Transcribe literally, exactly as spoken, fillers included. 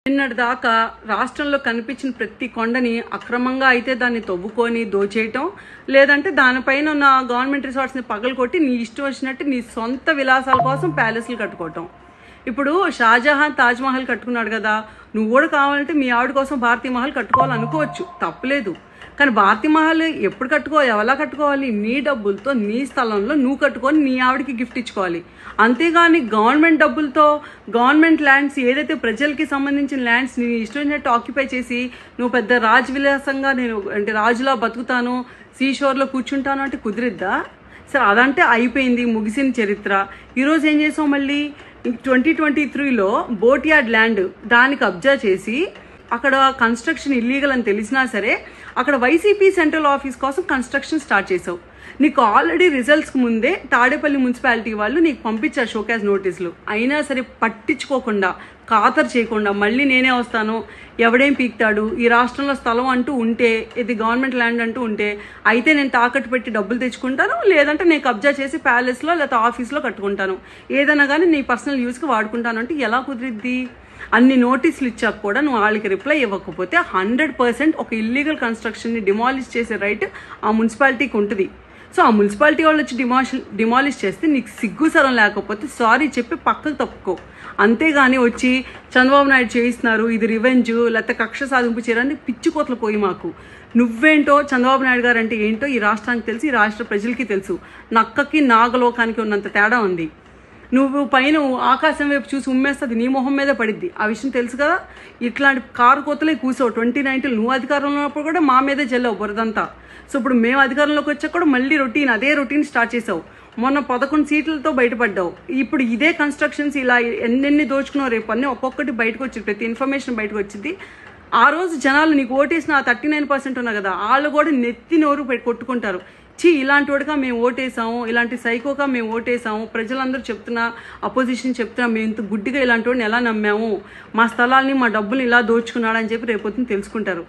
నిన్నటిదాకా రాష్ట్రంలో కనిపించిన ప్రతి కొండని అక్రమంగా అయితే దాన్ని తవ్వుకొని దోచేయటం, లేదంటే దానిపైన ఉన్న గవర్నమెంట్ రిసార్ట్స్ని పగలకొట్టి నీ ఇష్టం వచ్చినట్టు నీ సొంత విలాసాల కోసం ప్యాలెస్లు కట్టుకోవటం. ఇప్పుడు షాజహాన్ తాజ్మహల్ కట్టుకున్నాడు కదా, నువ్వు కూడా కావాలంటే మీ ఆవిడ కోసం భారతీ మహల్ కట్టుకోవాలనుకోవచ్చు, తప్పలేదు. కానీ భారతీ మహల్ ఎప్పుడు కట్టుకోవాలి, ఎలా కట్టుకోవాలి? నీ డబ్బులతో నీ స్థలంలో నువ్వు కట్టుకొని నీ ఆవిడకి గిఫ్ట్ ఇచ్చుకోవాలి. అంతేగాని గవర్నమెంట్ డబ్బులతో గవర్నమెంట్ ల్యాండ్స్ ఏదైతే ప్రజలకి సంబంధించిన ల్యాండ్స్ నీ ఇష్టం వచ్చినట్టు ఆక్యుపై చేసి నువ్వు పెద్ద రాజవిలాసంగా నేను అంటే రాజులా బతుకుతాను, సీషోర్లో కూర్చుంటాను అంటే కుదిరిద్దా? సరే, అదంటే అయిపోయింది, ముగిసిన చరిత్ర. ఈరోజు ఏం చేసావు మళ్ళీ? ట్వంటీ ట్వంటీ త్రీలో బోట్ యార్డ్ ల్యాండ్ దానికి కబ్జా చేసి అక్కడ కన్స్ట్రక్షన్ ఇల్లీగల్ అని తెలిసినా సరే అక్కడ వైసీపీ సెంట్రల్ ఆఫీస్ కోసం కన్స్ట్రక్షన్ స్టార్ట్ చేసావు. నీకు ఆల్రెడీ రిజల్ట్స్కి ముందే తాడేపల్లి మున్సిపాలిటీ వాళ్ళు నీకు పంపించారు షోకాజ్ నోటీసులు. అయినా సరే పట్టించుకోకుండా, ఖాతరు చేయకుండా మళ్ళీ నేనే వస్తాను, ఎవడేం పీక్తాడు, ఈ రాష్ట్రంలో స్థలం అంటూ ఉంటే, ఇది గవర్నమెంట్ ల్యాండ్ అంటూ ఉంటే అయితే నేను తాకట్టు పెట్టి డబ్బులు తెచ్చుకుంటాను, లేదంటే నేను కబ్జా చేసి ప్యాలెస్లో లేకపోతే ఆఫీస్లో కట్టుకుంటాను, ఏదైనా కానీ నీ పర్సనల్ యూస్కి వాడుకుంటాను అంటే ఎలా కుదిరిద్ది? అన్ని నోటీసులు ఇచ్చాక కూడా నువ్వు వాళ్ళకి రిప్లై ఇవ్వకపోతే హండ్రెడ్ పర్సెంట్ ఒక ఇల్లీగల్ కన్స్ట్రక్షన్ని డిమాలిష్ చేసే రైట్ ఆ మున్సిపాలిటీకి ఉంటుంది. సో ఆ మున్సిపాలిటీ వాళ్ళు వచ్చి డిమాష్ డిమాలిష్ చేస్తే నీకు సిగ్గు సరం లేకపోతే సారీ చెప్పి పక్కకు తప్పుకో. అంతేగాని వచ్చి చంద్రబాబు నాయుడు చేయిస్తున్నారు, ఇది రివెంజ్ లేకపోతే కక్ష సాధింపు చేయరని పిచ్చి కోతలు పోయి మాకు. నువ్వేంటో చంద్రబాబు నాయుడు గారు అంటే ఏంటో ఈ రాష్ట్రానికి తెలుసు, ఈ రాష్ట్ర ప్రజలకి తెలుసు. నక్కకి నాగలోకానికి ఉన్నంత తేడా ఉంది. నువ్వు పైన ఆకాశం వైపు చూసి ఉమ్మేస్తుంది, నీ మొహం మీద పడిద్ది. ఆ విషయం తెలుసు కదా. ఇట్లాంటి కారు కోతలే కూసావు. ట్వంటీ నైన్టీన్ నువ్వు అధికారంలో ఉన్నప్పుడు కూడా మా మీదే జల్లావు బురదంతా. సో ఇప్పుడు మేము అధికారంలోకి వచ్చాక కూడా మళ్ళీ రొటీన్ అదే రొటీన్ స్టార్ట్ చేసావు. మొన్న పదకొండు సీట్లతో బయటపడ్డావు. ఇప్పుడు ఇదే కన్స్ట్రక్షన్స్ ఇలా ఎన్నెన్ని దోచుకున్నావు, రేపు అన్నీ ఒక్కొక్కటి బయటకు వచ్చింది, ప్రతి ఇన్ఫర్మేషన్ బయటకు వచ్చింది. ఆ రోజు జనాలు నీకు ఓటేసిన ఆ థర్టీ నైన్ పర్సెంట్ ఉన్నా కదా, వాళ్ళు కూడా నెత్తి నోరు పెట్టి కొట్టుకుంటారు. చీ, ఇలాంటి వాడిగా మేము ఓటేసాము, ఇలాంటి సైకోగా మేము ఓటేసాము, ప్రజలందరూ చెప్తున్నా, అపోజిషన్ చెప్తున్నా, మేము ఇంత గుడ్డిగా ఇలాంటి వాడిని ఎలా నమ్మాము, మా స్థలాల్ని మా డబ్బులు ఇలా దోచుకున్నాడని చెప్పి రేపొద్దున తెలుసుకుంటారు.